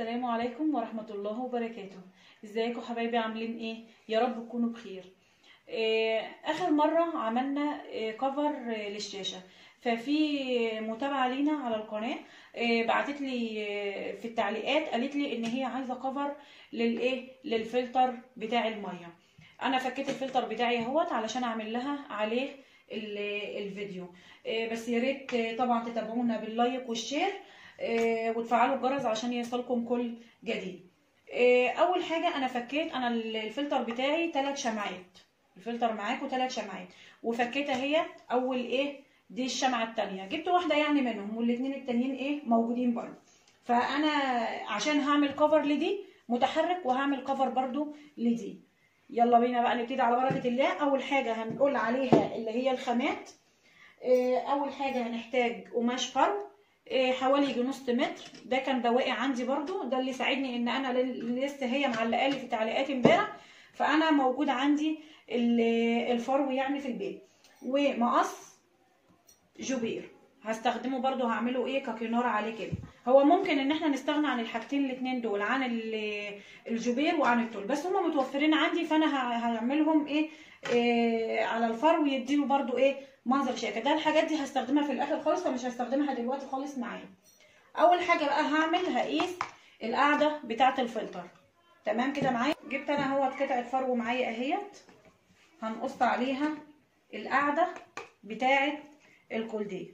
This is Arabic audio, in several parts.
السلام عليكم ورحمة الله وبركاته. ازيكم حبايبي؟ عاملين ايه؟ يا رب تكونوا بخير. اخر مرة عملنا كفر للشاشة، ففي متابعة لينا على القناة بعتت لي في التعليقات، قالت لي ان هي عايزة كفر للفلتر بتاع المية. انا فكيت الفلتر بتاعي اهوت علشان اعمل لها عليه الفيديو. بس يا ريت طبعا تتابعونا باللايك والشير وتفعلوا الجرس عشان يوصلكم كل جديد. اول حاجه انا فكيت الفلتر بتاعي 3 شمعات. الفلتر معاكم 3 شمعات وفكيت اهي. اول دي الشمعه الثانيه، جبت واحده يعني منهم والاثنين التانيين موجودين برضه. فانا عشان هعمل كفر لدي متحرك وهعمل كفر برضو لدي. يلا بينا بقى نبتدي على بركه الله. اول حاجه هنقول عليها اللي هي الخامات. اول حاجه هنحتاج قماش فرو حوالي يجي نص متر. ده كان بواقي عندي برضو، ده اللي ساعدني ان انا لسه هي معلقه لي في تعليقات امبارح، فانا موجود عندي الفرو يعني في البيت. ومقص جوبير هستخدمه برضو، هعمله ككنار عليه كده. هو ممكن ان احنا نستغنى عن الحاجتين الاتنين دول، عن الجوبير وعن التول، بس هما متوفرين عندي، فانا هعملهم على الفرو يديله برضو منظر شياكه. ده الحاجات دي هستخدمها في الاخر خالص، فمش هستخدمها دلوقتي خالص معايا. اول حاجه بقى هقيس القاعده بتاعه الفلتر. تمام كده معايا. جبت انا اهوت قطعه فرو معايا اهيت، هنقص عليها القاعده بتاعه الكولدير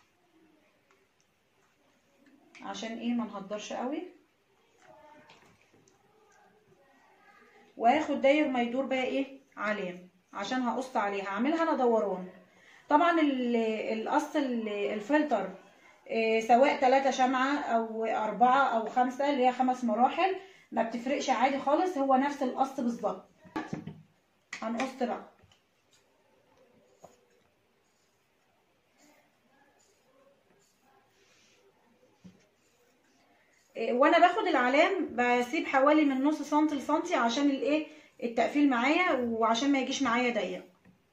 عشان ما نهدرش قوي. وهاخد داير ما يدور بقى علام عشان هقص عليها، هعملها انا دوران. طبعا القص الفلتر سواء 3 شمعة او 4 او 5 اللي هي 5 مراحل ما بتفرقش عادي خالص، هو نفس القص بالظبط. هنقص بقى وانا باخد العلام بسيب حوالي من نص سنتي لسنتي عشان التقفيل معايا وعشان ما يجيش معايا ضيق.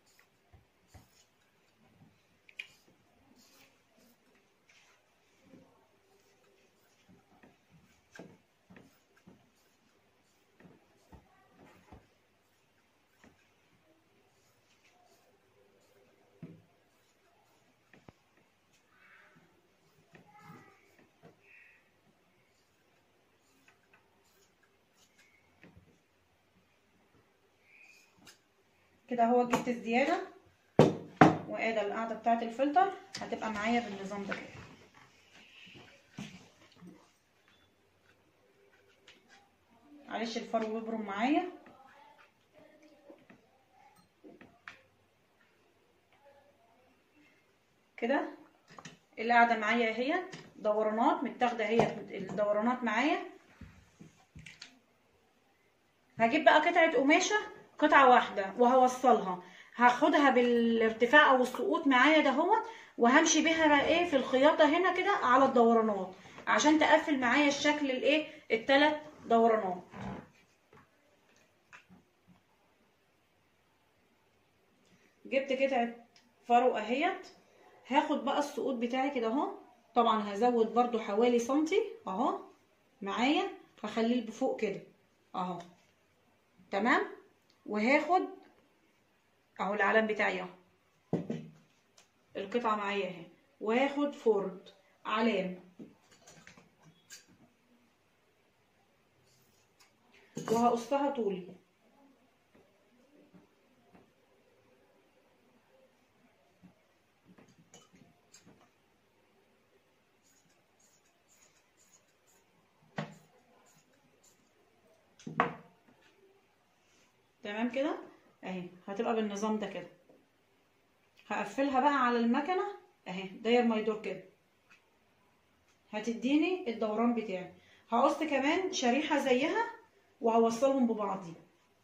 كده هو جبت الزياده، وادي القاعده بتاعه الفلتر هتبقى معايا بالنظام ده كده. معلش الفرو يبرم معايا كده. القاعده معايا اهي دورانات متاخده، هي الدورانات معايا. هجيب بقى قطعه قماشه، قطعه واحده، وهوصلها، هاخدها بالارتفاع او السقوط معايا دهوت، وهمشي بيها بقى في الخياطه هنا كده على الدورانات عشان تقفل معايا الشكل ال3 دورانات. جبت قطعه فرو اهيت، هاخد بقى السقوط بتاعي كده اهو. طبعا هزود برضو حوالي سنتي اهو معايا، هخليه بفوق كده اهو. تمام. وهاخد اهو العلم بتاعي اهو، القطعه معايا اهي، وهاخد فورد علام وهقصها طولي. تمام كده اهي، هتبقى بالنظام ده كده. هقفلها بقى على المكنه اهي داير ما يدور كده، هتديني الدوران بتاعي. هقص كمان شريحه زيها وهوصلهم ببعضي.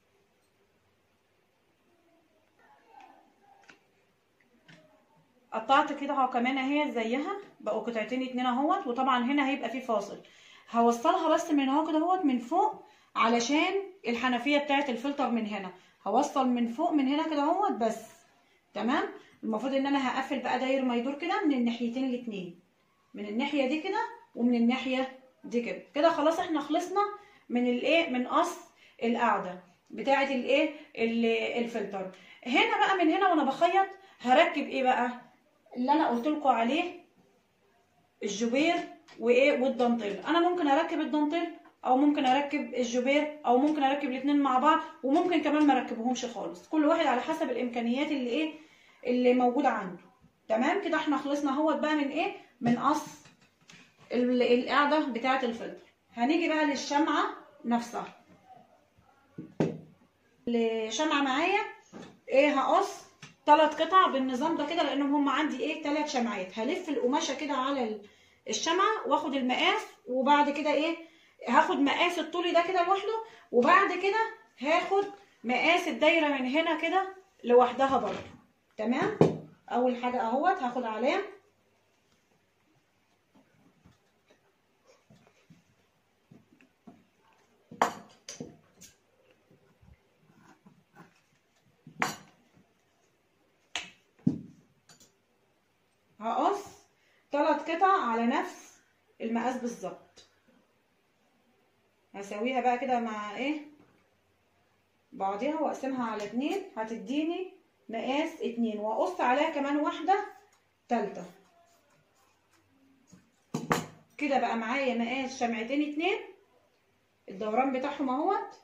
قطعت كده اهو كمان اهي زيها، بقوا قطعتين 2 اهوت. وطبعا هنا هيبقى في فاصل، هوصلها بس من اهو كده اهوت من فوق علشان الحنفيه بتاعت الفلتر من هنا. هوصل من فوق من هنا كده اهوت بس. تمام. المفروض ان انا هقفل بقى داير ما يدور كده من الناحيتين الاتنين، من الناحيه دي كده ومن الناحيه دي كده كده خلاص احنا خلصنا من الايه، من قص القاعده بتاعه الايه الفلتر. هنا بقى من هنا وانا بخيط هركب ايه بقى اللي انا قلت لكم عليه، الجوبير وايه والدانتيل. انا ممكن اركب الدانتيل او ممكن اركب الجوبير او ممكن اركب الاثنين مع بعض، وممكن كمان ما اركبهمش خالص، كل واحد على حسب الامكانيات اللي ايه اللي موجوده عنده. تمام كده احنا خلصنا اهوت بقى من ايه، من قص القاعده بتاعه الفلتر. هنيجي بقى للشمعه نفسها. الشمعه معايا ايه، هقص 3 قطع بالنظام ده كده لانهم هم عندي ايه 3 شمعات. هلف القماشه كده على الشمعه واخد المقاس، وبعد كده ايه هاخد مقاس الطولي ده كده لوحده، وبعد كده هاخد مقاس الدايره من هنا كده لوحدها برضه. تمام. اول حاجه اهوت هاخد علامه هقص 3 قطع على نفس المقاس بالظبط. هسويها بقى كده مع ايه بعضيها واقسمها على 2 هتديني مقاس 2، واقص عليها كمان واحده تالته كده بقى معايا مقاس شمعتين 2. الدوران بتاعهم اهوت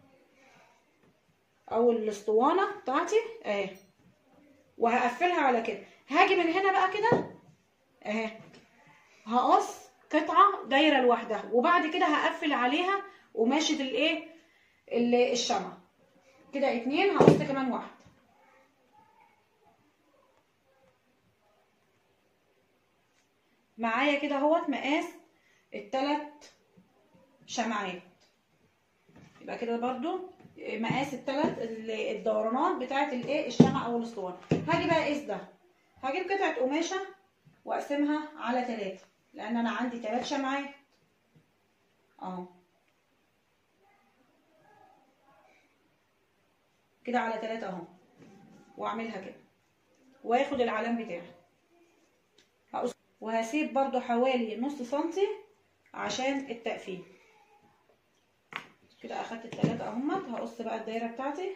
او الاسطوانه بتاعتي اهي، وهقفلها على كده. هاجي من هنا بقى كده اهي هقص قطعه دايره لوحدها، وبعد كده هقفل عليها قماشه الايه الشمع كده 2. هقص كمان واحده معايا كده اهوت مقاس ال3 شمعات. يبقى كده برضو مقاس ال3 الدورانات بتاعه الايه الشمع او الاسطوانه. هاجي بقى اقيس ده، هجيب قطعه قماشه واقسمها على 3 لان انا عندي 3 شمعات اهو كده على 3 اهو، واعملها كده واخد العلام بتاعي هقص، وهسيب برضو حوالي نص سنتي عشان التقفيل. كده اخدت ال3 اهمت. هقص بقى الدايره بتاعتي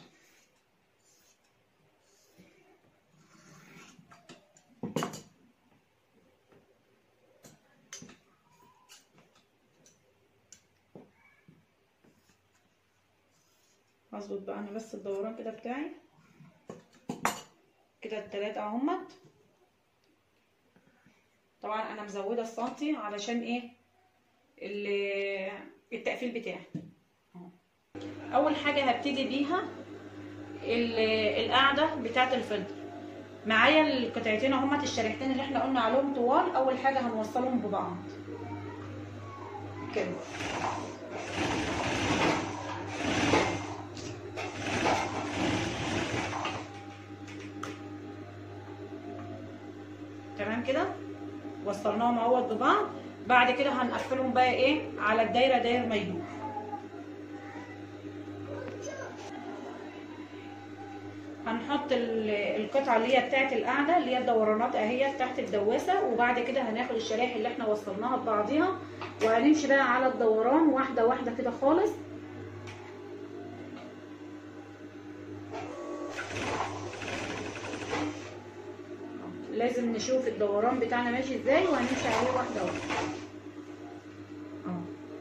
هظبط بقى انا بس الدوران كده بتاعي كده ال3 اهمت. طبعا انا مزوده السنتي علشان ايه التقفيل بتاعي. اول حاجه هبتدي بيها القاعده بتاعه الفلتر. معايا القطعتين اهمت الشريحتين اللي احنا قلنا عليهم طوال. اول حاجه هنوصلهم ببعض كده تمام كده وصلناهم اهوت ببعض. بعد كده هنقفلهم بقى ايه على الدايره داير ما يدور. هنحط القطعه اللي هي بتاعه القاعده اللي هي الدورانات اهي تحت الدواسه، وبعد كده هناخد الشرايح اللي احنا وصلناها ببعضيها وهنمشي بقى على الدوران واحده واحده كده خالص. لازم نشوف الدوران بتاعنا ماشي ازاي وهنمشي عليه واحده واحده اهو.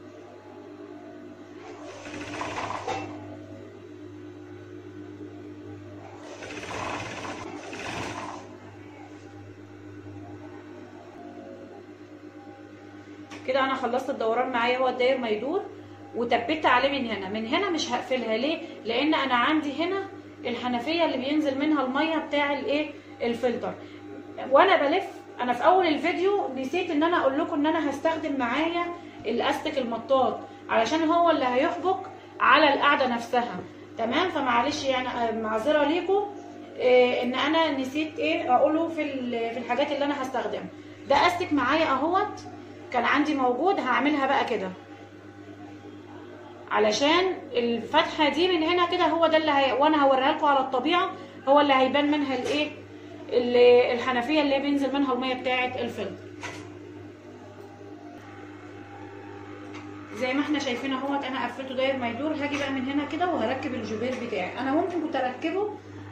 كده انا خلصت الدوران معايا هو الداير ما يدور، وثبت عليه من هنا. من هنا مش هقفلها ليه؟ لان انا عندي هنا الحنفيه اللي بينزل منها الميه بتاع الايه الفلتر. وانا بلف انا في اول الفيديو نسيت ان انا اقول لكم ان انا هستخدم معايا الاستك المطاط علشان هو اللي هيحبك على القاعده نفسها. تمام. فمعلش يعني معذره ليكم ان انا نسيت ايه اقوله في الحاجات اللي انا هستخدمها. ده استك معايا اهوت كان عندي موجود. هعملها بقى كده علشان الفتحه دي من هنا كده هو ده اللي وانا هوريها لكم على الطبيعه هو اللي هيبان منها الايه الحنفيه اللي بينزل منها الميه بتاعه الفلتر. زي ما احنا شايفين اهوت انا قفلته داير ما يدور. هاجي بقى من هنا كده وهركب الجوبير بتاعي. انا ممكن كنت اركبه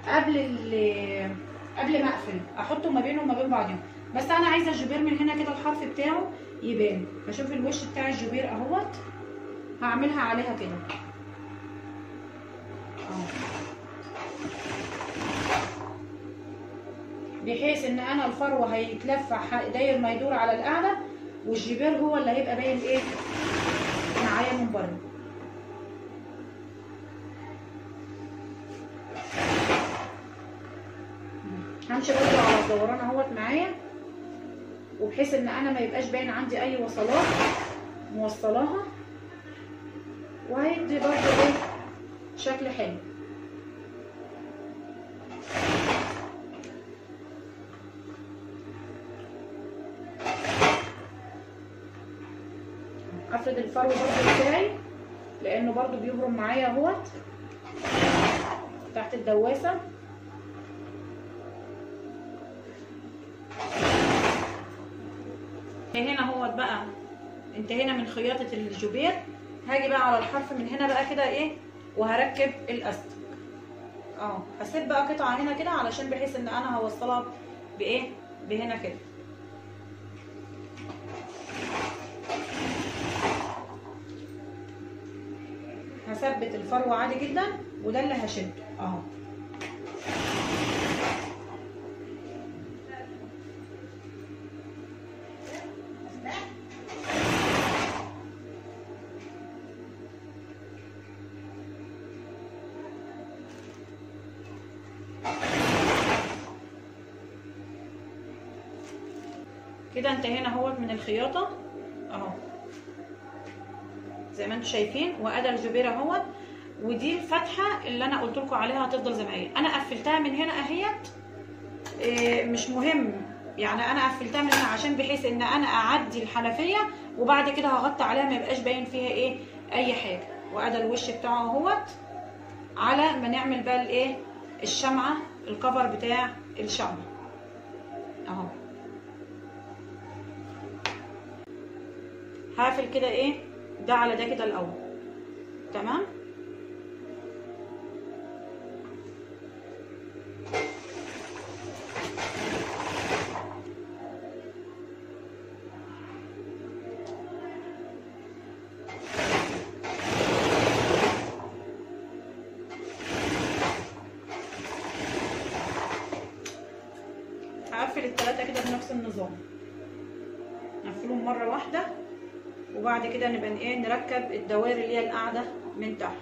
قبل ما اقفل، احطه ما بينه وما بين بعضهم، بس انا عايزه الجوبير من هنا كده الحرف بتاعه يبان. بشوف الوش بتاع الجوبير اهوت هعملها عليها كده اهو، بحيث ان انا الفروه هيتلف داير ما يدور على القاعده، والجبير هو اللي هيبقى باين ايه معايا من بره. همشي برضه على الدوران اهوت معايا، وبحيث ان انا ما يبقاش باين عندي اي وصلات موصلاها، وهيدي برضه ايه شكل حلو. افرد الفرو برضه بتاعي لانه برضه بيبرم معايا اهوت تحت الدواسه. هنا اهوت بقى انتهينا من خياطه الجوبير. هاجي بقى على الحرف من هنا بقى كده ايه، وهركب الاستك اهو. هسيب بقى قطعه هنا كده علشان بحيث ان انا هوصلها بايه بهنا كده. هثبت الفروه عادي جدا، وده اللي هشده اهو. كده انتهينا اهوت من الخياطه اهو زي ما انتم شايفين، وادى الجوبير اهوت. ودي الفتحه اللي انا قلت لكم عليها هتفضل زي ما هي. انا قفلتها من هنا اهيت، مش مهم يعني انا قفلتها من هنا عشان بحيث ان انا اعدي الحنفيه، وبعد كده هغطي عليها ما يبقاش باين فيها ايه اي حاجه. وادى الوش بتاعه اهوت على ما نعمل بقى الايه الشمعه، الكفر بتاع الشمعه اهو. هقفل كده ايه ده على ده كده الاول، تمام. هقفل التلاتة كده بنفس النظام، نقفلهم مرة واحدة، وبعد كده نبقى ايه نركب الدوائر اللي هي القاعدة من تحت.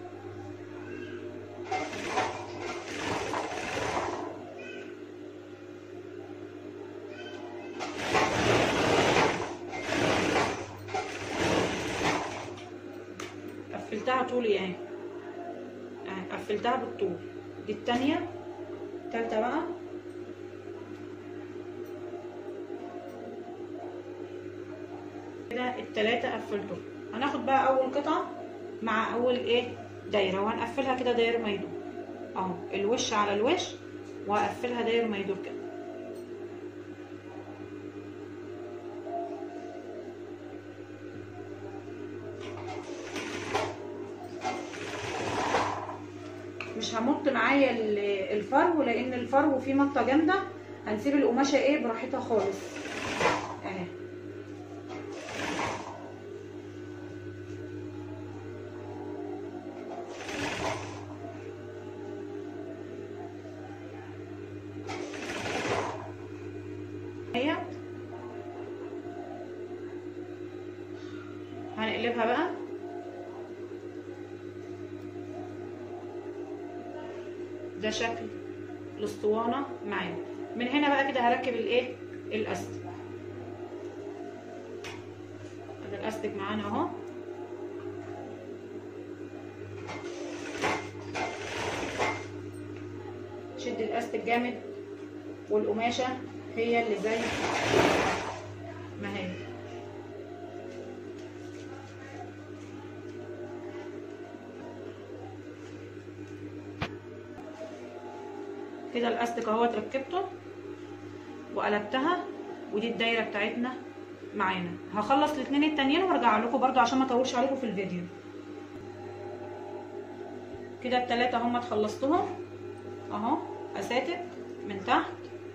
قفلتها طولي اهي، قفلتها بالطول. دي التانية، التالتة بقى كده التلاتة قفلتهم. هناخد بقى اول قطعة مع اول ايه دايرة، وهنقفلها كده داير ما يدور اهو، الوش على الوش، وهقفلها داير ما يدور كده. مش همط معايا الفرو، لان الفرو فيه مطه جامده. هنسيب القماشه ايه براحتها خالص اهي. هنقلبها بقى ده شكل الاسطوانه معايا. من هنا بقى كده هركب الايه الاستك. ادي الاستك معانا اهو. شد الاستك جامد، والقماشه هي اللي زي ما هي. كده الاستك اهو ركبته وقلبتها، ودي الدايره بتاعتنا معانا. هخلص الاتنين التانيين وارجع لكم برضو عشان ما اطولش عليكم في الفيديو. كده التلاتة هم خلصتهم اهو، اساتك من تحت،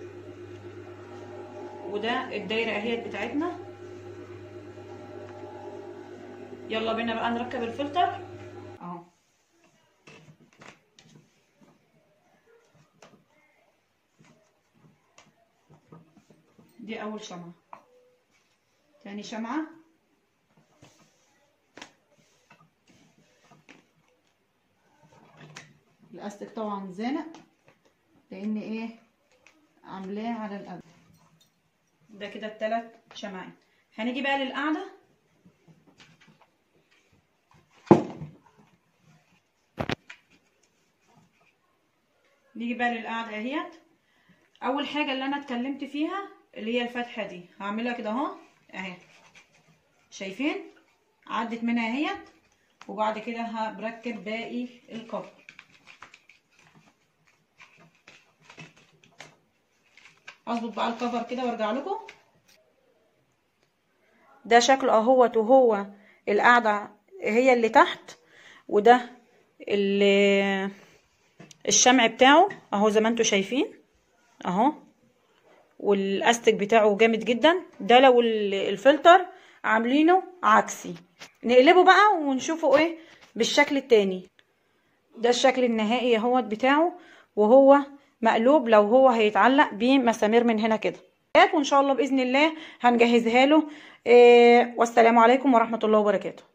وده الدايره اهيت بتاعتنا. يلا بينا بقى نركب الفلتر اهو. دي اول شمعة، تاني شمعة، الاستك طبعا زانق لان ايه عاملاه على القلب. ده كده التلات شمعات. هنيجي بقى للقاعدة. نيجي بقى للقاعدة اهيت. اول حاجة اللي انا اتكلمت فيها اللي هي الفتحة دي هعملها كده اهو اهي، شايفين عدت منها اهيت. وبعد كده هبركب باقي الكفر. اظبط بقى الكفر كده وارجع لكم. ده شكله اهوت، وهو القاعده هي اللي تحت، وده الشمع بتاعه اهو زي ما انتم شايفين اهو، والاستك بتاعه جامد جدا. ده لو الفلتر عاملينه عكسي. نقلبه بقى ونشوفه ايه بالشكل التاني. ده الشكل النهائي اهوت بتاعه، وهو مقلوب لو هو هيتعلق بمسامير من هنا كده. وان شاء الله باذن الله هنجهزها له. والسلام عليكم ورحمه الله وبركاته.